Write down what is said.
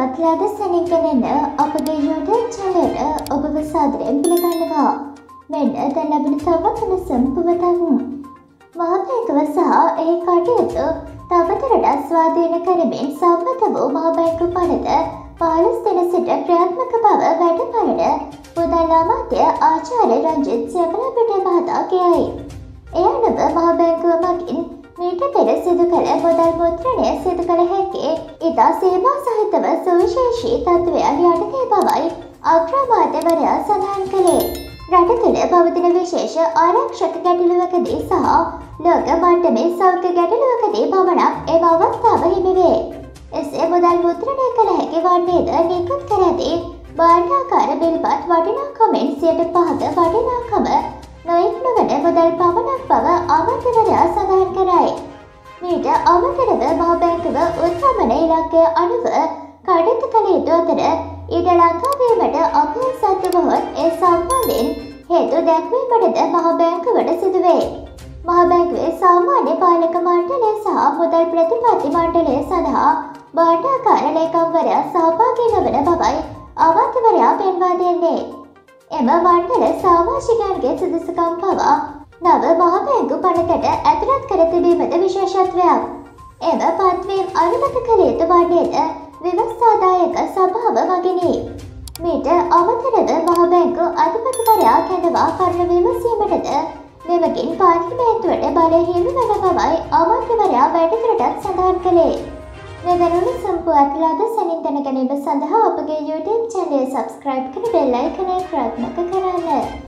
අත්ලාද සැනින්ගෙනෙන අපගේ YouTube චැනලයට ඔබව සාදරයෙන් පිළිගන්නවා. මෙන්න දැන් ලැබෙන තවත් වෙනසක් පුවතක්. මහබැංකුව සහ එහි කටයුතු තවදුරටත් ස්වාධීන කරමින් සම්මත වූ මහබැංකු පනත 15 දින සිට ක්‍රියාත්මක බව වැඩපළට මුදල් අමාත්‍ය ආචාර්ය රංජිත් සේවලපිටිය මහතා කියයි. එය අනුව මහබැංකුව මගින් මීට පෙර සිදු කළ මුදල් මුද්‍රණය සිදු කළ හැකි ඉතා සේවා සහිතව සුවිශේෂී තත්ත්වයන් යටතේ බවයි අග්‍රාමාත්‍යවරයා සඳහන් කළේ. රට තුළ පවතින විශේෂ ආරක්ෂක ගැටලුවකදී සහ ලෝක මට්ටමේ සෞඛ්‍ය ගැටලුවකදී පමණක් එම අවස්ථාව හිමි වේ. එසේ මුදල් මුද්‍රණය කළ හැකි වන්නේද නිකුත් කර ඇති භාණ්ඩාකාර බිල්පත් වටිනාකමෙන් 5% වටිනාකම නොයෙක් නොවන මුදල් පමණක් බව අමාත්‍යවරයා සඳහන් කරයි. මීට අමතරව මහබැංකුව උත්සමන ඉලක්කය අනුව කටයුතු කළ යුතු අතර ඊට ලංකාවීමට අපහසුතාව වුවහොත් ඒ සම්බන්ධයෙන් හේතු දැක්වීමටද මහබැංකුවට සිදුවේ. මහබැංකුවේ සාමාන්‍ය පාලක මණ්ඩලය සහ මුදල් ප්‍රතිපත්ති මණ්ඩලය සඳහා භාණ්ඩාකාර ලේකම්වරයා සහභාගී නොවන බවයි අමාත්‍යවරයා පෙන්වා දෙන්නේ. එම මණ්ඩල සාමාජිකයන්ගේ සුදුසුකම් පවා නව මහබැංකු පනතට ඇතුළත් කර තිබීමද විශේෂත්වයක්. එම පත්වීම් අනුමත කළ යුතු වන්නේද ව්‍යවස්ථාදායක සභාව මගිනි. මීට අමතරව මහබැංකු අධිපතිවරයා කැඳවා කරුණු විමසීමටද මෙමගින් පාර්ලිමේන්තුවට බලය හිමි වන බවයි අමාත්‍යවරයා වැඩිදුරටත් සඳහන් කළේ. මෙවැනි සම්පූර්ණ අත්ලාද සැනින් දැනගැනීම සඳහා අපගේ YouTube චැනලය සබ්ස්ක්‍රයිබ් කර බෙල් අයිකනය ක්‍රියාත්මක කරන්න.